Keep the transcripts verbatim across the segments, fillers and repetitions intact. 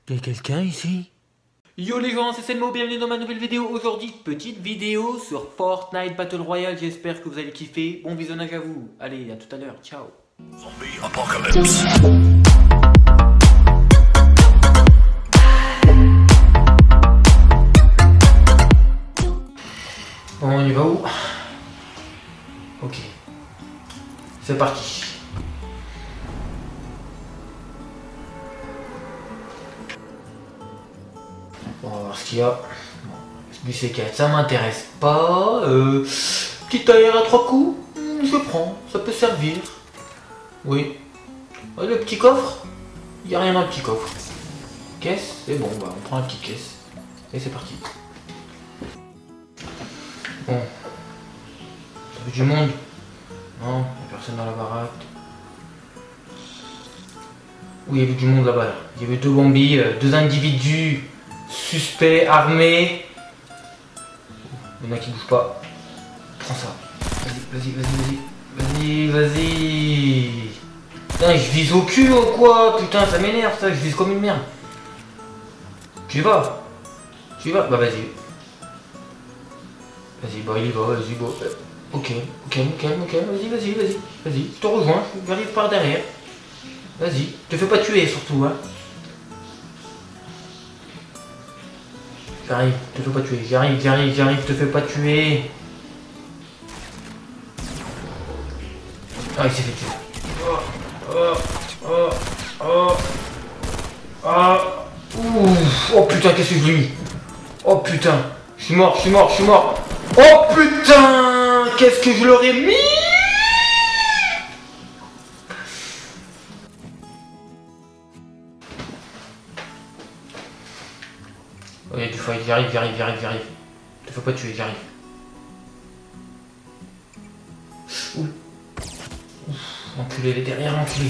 Y'a quelqu'un ici? Yo les gens, c'est Selmo, bienvenue dans ma nouvelle vidéo. Aujourd'hui, petite vidéo sur Fortnite Battle Royale. J'espère que vous allez kiffer. Bon visionnage à vous. Allez, à tout à l'heure. Ciao. Zombie Apocalypse. Bon, on y va où? Ok. C'est parti. Bon, on va voir ce qu'il y a. Du C quatre, ça m'intéresse pas. Euh, petit air à trois coups, je prends, ça peut servir. Oui. Ah, le petit coffre, il n'y a rien dans le petit coffre. Caisse, c'est bon, bah, on prend la petite caisse. Et c'est parti. Bon. Ça fait du monde? Non, il n'y a personne dans la baraque. Oui, il y avait du monde là-bas. Là. Il y avait deux bambis, euh, deux individus suspects, armés. Il y en a qui bougent pas. Prends ça. Vas-y, vas-y, vas-y, vas-y. Vas-y, vas-y. Putain, je vise au cul ou quoi? Putain, ça m'énerve ça, je vise comme une merde. Tu y vas? Tu y vas? Bah vas-y. Vas-y, bah il y va, vas-y, bon. Ok, ok, ok, ok, vas-y, vas-y, vas-y. Vas-y, je te rejoins, j'arrive par derrière. Vas-y, te fais pas tuer surtout, hein. J'arrive, te fais pas tuer, j'arrive, j'arrive, j'arrive, te fais pas tuer. Ah, il s'est fait tuer. Oh, oh, oh, oh, oh, ouf, oh putain, qu'est-ce que je lui ai mis? Oh putain, je suis mort, je suis mort, je suis mort. Oh putain, qu'est-ce que je leur ai mis? Oh, il y a du fight, j'arrive, j'arrive, j'arrive, j'arrive. Te fais pas tuer, j'arrive. Ouh. Ouf, enculé, il est derrière, l'enculé.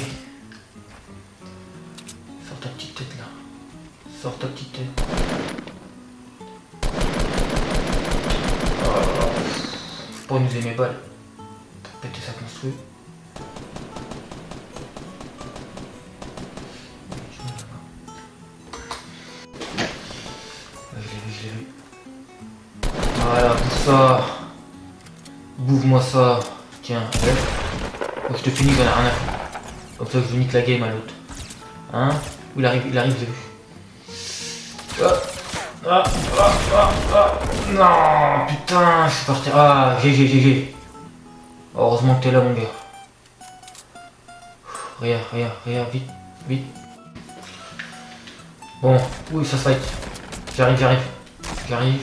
Sors ta petite tête là. Sors ta petite tête. Oh là là. Faut pas nous aimer balles. Pour péter sa construit. Voilà, bouffe ça. Bouffe-moi ça. Tiens, allez. Oh, je te finis, j'en ai rien à foutre. Comme ça, je nique la game à l'autre. Hein? Où il arrive, il arrive, j'ai vu. Ah, ah, ah, ah, ah. Non, putain, je suis parti. Ah, G G, G G. Heureusement que t'es là, mon gars. Regarde, regarde, regarde, vite, vite. Bon, oui, ça se fight. J'arrive, j'arrive. J'arrive.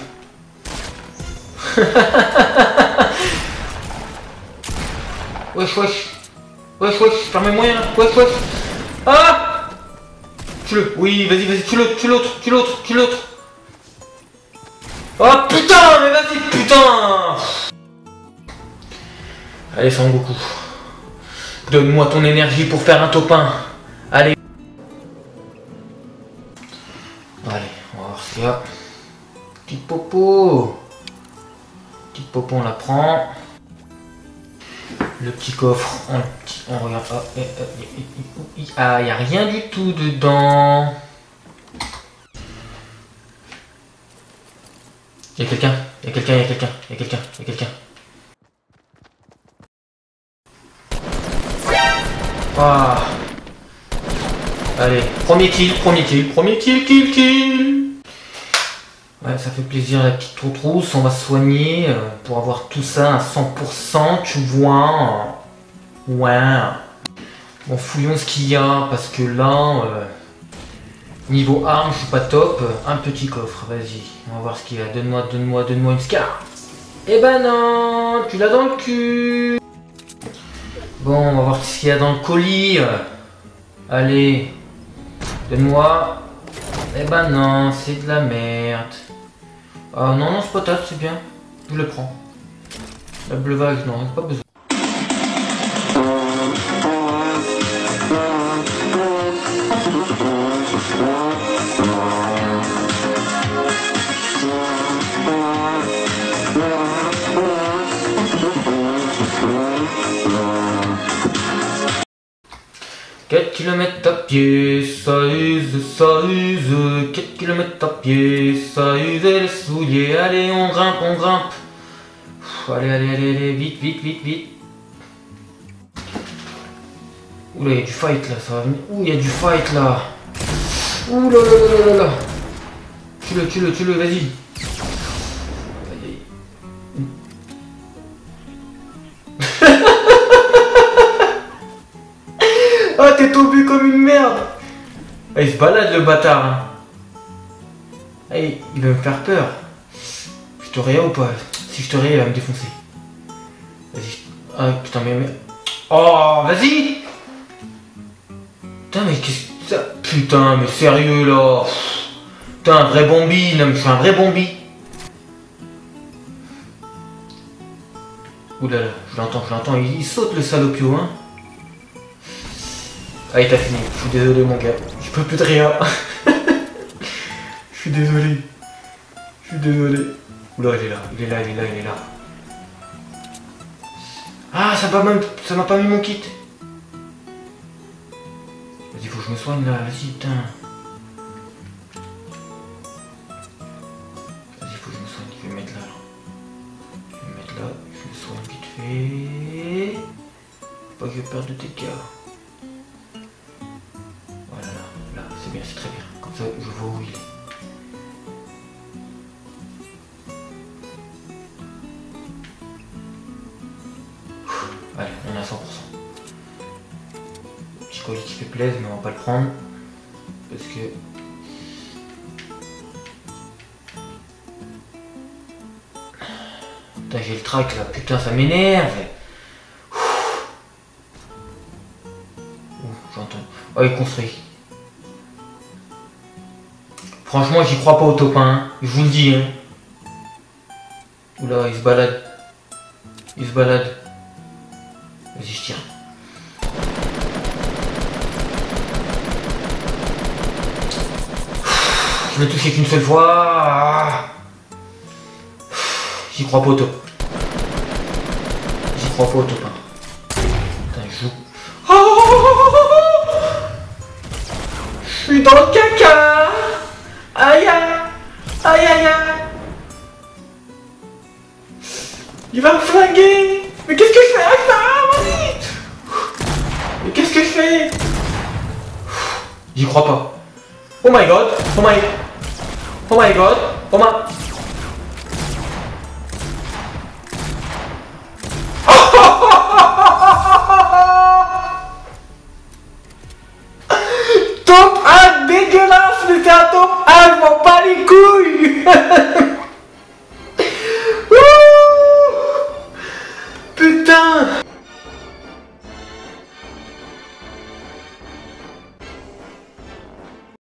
Wesh, wesh. Wesh, wesh, perds mes moyens. Wesh, wesh. Ah! Tue-le. Oui, vas-y, vas-y, tue-le, tue l'autre, tue l'autre, tue l'autre. Oh putain, mais vas-y, putain! Allez, Sangoku. Donne-moi ton énergie pour faire un top un. Allez. Allez, on va voir ce qu'il y a. Petite popo. Petite popo, on la prend. Le petit coffre, on, on regarde. Ah, il ah, n'y a rien du tout dedans. Il y a quelqu'un, il y a quelqu'un, il y a quelqu'un, il y a quelqu'un, il y a quelqu'un. Ah. Allez, premier kill, premier kill, premier kill, kill, kill. Ouais, ça fait plaisir la petite trousse, on va se soigner euh, pour avoir tout ça à cent pour cent, tu vois. Ouais. Bon, fouillons ce qu'il y a, parce que là, euh, niveau armes, je suis pas top. Un petit coffre, vas-y, on va voir ce qu'il y a. Donne-moi, donne-moi, donne-moi une scar. Eh ben non, tu l'as dans le cul. Bon, on va voir ce qu'il y a dans le colis. Allez, donne-moi. Eh ben non, c'est de la merde. Ah non, non, c'est pas table, c'est bien. Je le prends. La bleuvage, non, pas besoin. quatre kilomètres à pied, ça use, ça use. quatre kilomètres à pied, ça use les souliers. Allez, on grimpe, on grimpe. Pff, allez, allez, allez, allez, vite, vite, vite, vite. Oula, il y a du fight là, ça va venir. Ouh, il y a du fight là. Ouh là là là là là. Tue-le, tue-le, tue-le, vas-y. Ah, t'es tombé comme une merde. Ah, il se balade le bâtard. Hein. Ah, il il va me faire peur. Je te rayais ou pas? Si je te rayais, il va me défoncer. Vas-y. Ah putain, mais... mais... Oh, vas-y. Putain, mais qu'est-ce que ça... Putain, mais sérieux là. Putain, un vrai bombi. Non, mais je suis un vrai bombi. Oulala, je l'entends, je l'entends. Il, il saute le salopio, hein. Allez, t'as fini. Je suis désolé, mon gars. Je peux plus de rien. Je suis désolé. Je suis désolé. Oula, il est là. Il est là, il est là, il est là. Ah, ça m'a même... ça m'a pas mis mon kit. Vas-y, faut que je me soigne là. Vas-y, putain. Vas-y, faut que je me soigne. Je vais me mettre là. Je vais me mettre là. Je me soigne vite fait. Faut pas que je perde de dégâts. C'est bien, c'est très bien. Comme ça, je vois où il est. Allez, on est à cent pour cent. Petit colis qui fait plaisir, mais on va pas le prendre. Parce que... Putain, j'ai le track là. Putain, ça m'énerve. J'entends. Oh, il construit. Franchement, j'y crois pas au top un, hein. Je vous le dis. Hein. Oula, il se balade. Il se balade. Vas-y, je tire. Je l'ai touché qu'une seule fois. J'y crois pas au top. J'y crois pas au top un. Putain, je joue. Je suis dans le caca. Aïe aïe. Aïe aïe aïe. Il va me flinguer. Mais qu'est-ce que je fais? Ah, vas-y. Mais qu'est-ce que je fais? J'y crois pas. Oh my god. Oh my... Oh my god. Oh my... Top un dégueulasse, mais c'est un top